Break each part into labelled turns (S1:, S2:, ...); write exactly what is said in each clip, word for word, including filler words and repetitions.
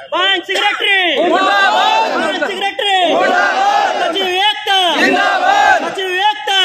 S1: Bank secretary bank secretary सचिव एकता सचिव एकता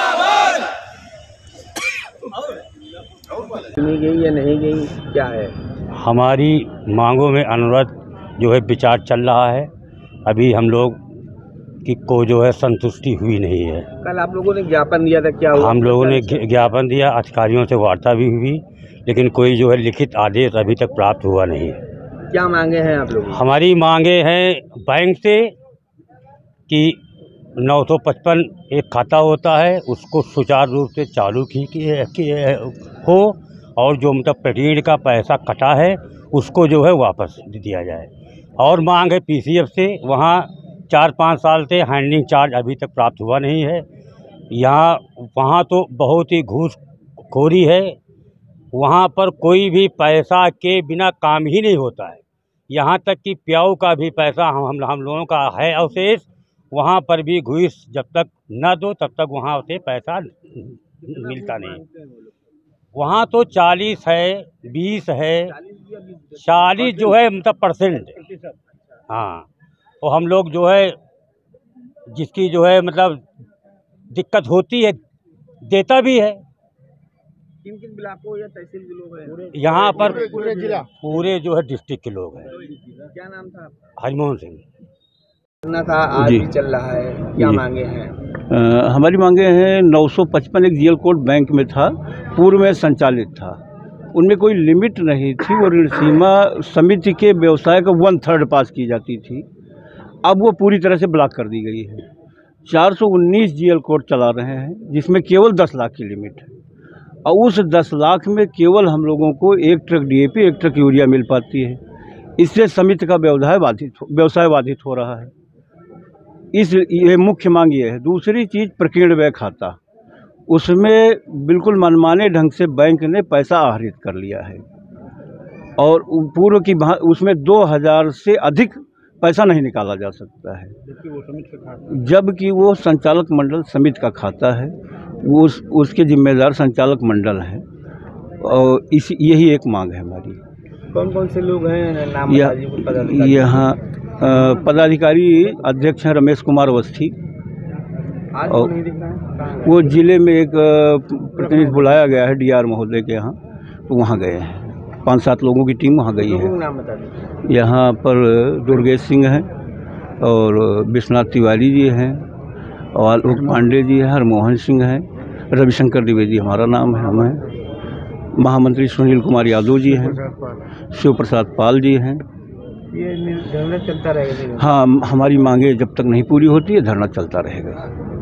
S2: सुनी गई या नहीं गई, क्या है?
S3: हमारी मांगों में अनुरोध जो है विचार चल रहा है। अभी हम लोग की को जो है संतुष्टि हुई नहीं है।
S2: कल आप लोगों ने ज्ञापन दिया था, क्या हुआ?
S3: हम लोगों ने ज्ञापन दिया, अधिकारियों से वार्ता भी हुई, लेकिन कोई जो है लिखित आदेश अभी तक प्राप्त हुआ नहीं।
S2: क्या मांगे हैं आप लोग?
S3: हमारी मांगे हैं बैंक से कि नौ सौ पचपन एक खाता होता है, उसको सुचारू रूप से चालू की, की, की हो, और जो मतलब प्रतिदिन का पैसा कटा है उसको जो है वापस दिया जाए। और मांग है पीसीएफ से, वहाँ चार पाँच साल से हैंडलिंग चार्ज अभी तक प्राप्त हुआ नहीं है। यहाँ वहाँ तो बहुत ही घूसखोरी है, वहाँ पर कोई भी पैसा के बिना काम ही नहीं होता है। यहाँ तक कि प्याऊ का भी पैसा हम हम हम लोगों का है अवशेष, वहाँ पर भी घूस जब तक न दो तब तक वहाँ से पैसा मिलता नहीं। वहाँ तो चालीस है, बीस है, चालीस जो है मतलब परसेंट। हाँ, तो हम लोग जो है जिसकी जो है मतलब दिक्कत होती है देता भी है।
S2: किन किन ब्लॉकों या तहसील के लोग हैं
S3: यहाँ पर?
S2: पूरे जिला,
S3: पूरे जो है डिस्ट्रिक्ट के लोग हैं।
S2: क्या नाम था आपका?
S3: हरिमोहन सिंह।
S2: करना था, आज भी चल रहा है, क्या मांगे हैं?
S4: आ, हमारी मांगे हैं नौ सौ पचपन एक जीएल कोड बैंक में था, पूर्व में संचालित था, उनमें कोई लिमिट नहीं थी। वो ऋण सीमा समिति के व्यवसाय का वन थर्ड पास की जाती थी, अब वो पूरी तरह से ब्लॉक कर दी गई है। चार सौ उन्नीस जीएल कोड चला रहे हैं जिसमें केवल दस लाख की लिमिट है, और उस दस लाख में केवल हम लोगों को एक ट्रक डीएपी एक ट्रक यूरिया मिल पाती है। इससे समिति का व्यवसाय बाधित व्यवसाय बाधित हो रहा है। इस ये मुख्य मांग ये है। दूसरी चीज़ प्रकीर्ण व्यय खाता, उसमें बिल्कुल मनमाने ढंग से बैंक ने पैसा आहरित कर लिया है, और पूर्व की उसमें दो हज़ार से अधिक पैसा नहीं निकाला जा सकता है, जबकि वो संचालक मंडल समिति का खाता है, वो उस, उसके जिम्मेदार संचालक मंडल है। और इस यही एक मांग है हमारी।
S2: कौन कौन से लोग हैं? नाम
S4: यहाँ पदाधिकारी अध्यक्ष हैं रमेश कुमार अवस्थी,
S2: आज
S4: और
S2: नहीं दिख रहा है।
S4: वो जिले में एक प्रतिनिधि बुलाया गया है डीआर महोदय के यहाँ, तो वहाँ गए हैं, पाँच सात लोगों की टीम वहाँ गई है।
S2: नाम बता दीजिए।
S4: यहाँ पर दुर्गेश सिंह हैं, और विश्वनाथ तिवारी जी हैं, और आलोक पांडे जी हैं, हरमोहन सिंह हैं, रविशंकर द्विवेदी हमारा नाम है, हम हैं, महामंत्री सुनील कुमार यादव जी हैं, शिव प्रसाद पाल जी हैं।
S2: ये धरना चलता रहेगा?
S4: हाँ, हमारी मांगे जब तक नहीं पूरी होती है धरना चलता रहेगा।